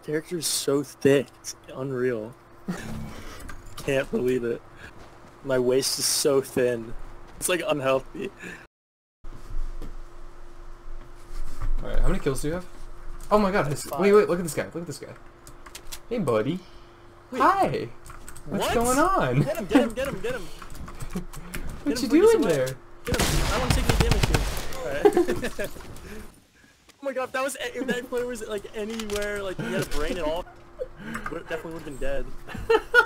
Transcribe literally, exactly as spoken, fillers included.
character is so thick. It's unreal. Can't believe it. My waist is so thin. It's like unhealthy. Alright, how many kills do you have? Oh my god, I wait, wait, look at this guy. Look at this guy. Hey, buddy. Wait. Hi. What's what? going on? Get him, get him, get him, get him. What get you him doing there? Get him. I want to take any damage here. Alright. Oh my god, if that was if that player was like anywhere, like he had a brain at all, definitely would have been dead.